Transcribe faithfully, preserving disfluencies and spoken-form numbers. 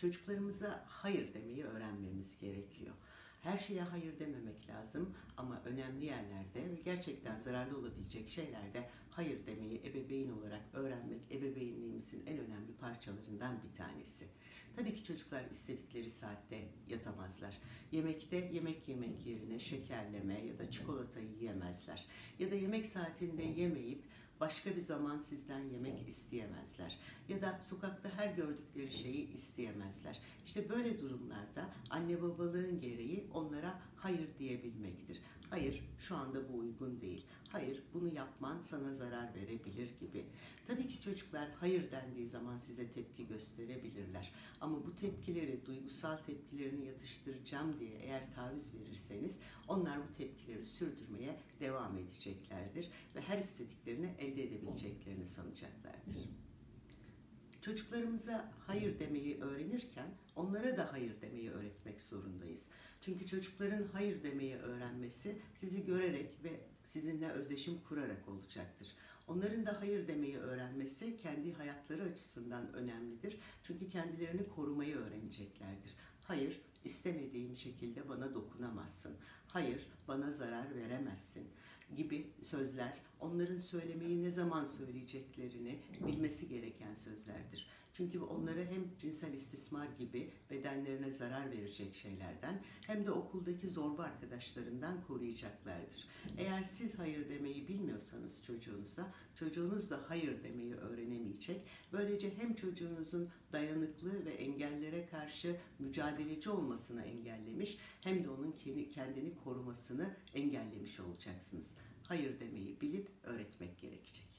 Çocuklarımıza hayır demeyi öğrenmemiz gerekiyor. Her şeye hayır dememek lazım ama önemli yerlerde ve gerçekten zararlı olabilecek şeylerde hayır demeyi ebeveyn olarak öğrenmek ebeveynliğimizin en önemli parçalarından bir tanesi. Tabii ki çocuklar istedikleri saatte yatamazlar. Yemekte yemek yemek yerine şekerleme ya da çikolatayı yiyemezler. Ya da yemek saatinde yemeyip başka bir zaman sizden yemek isteyemezler. Ya da sokakta her gördükleri şeyi isteyemezler. İşte böyle durumlarda anne babalığın gereği onlara hayır diyebilmektir. Hayır, şu anda bu uygun değil. Hayır, bunu yapman sana zarar verebilir gibi. Tabii ki çocuklar hayır dendiği zaman size tepki gösterebilirler. Ama bu tepkileri, duygusal tepkilerini yatıştıracağım diye eğer taviz verirseniz onlar bu tepkileri sürdürmeye devam edeceklerdir ve her istediklerini elde edebileceklerini sanacaklardır. Çocuklarımıza hayır demeyi öğrenirken onlara da hayır demeyi öğretmek zorundayız. Çünkü çocukların hayır demeyi öğrenmesi sizi görerek ve sizinle özdeşim kurarak olacaktır. Onların da hayır demeyi öğrenmesi kendi hayatları açısından önemlidir. Çünkü kendilerini korumayı öğreneceklerdir. Hayır, istemediğim şekilde bana dokunamazsın. Hayır, bana zarar veremezsin gibi sözler onların söylemeyi ne zaman söyleyeceklerini bilmesi gereken sözlerdir. Çünkü onları hem cinsel istismar gibi bedenlerine zarar verecek şeylerden hem de okuldaki zorba arkadaşlarından koruyacaklardır. Eğer siz hayır demeyi bilmiyorsanız çocuğunuza, çocuğunuz da hayır demeyi öğrenemeyecek. Böylece hem çocuğunuzun dayanıklı ve engellere karşı mücadeleci olmasını engellemiş hem de onun kendini korumasını engellemiş olacaksınız. Hayır demeyi bilip öğretmek gerekecek.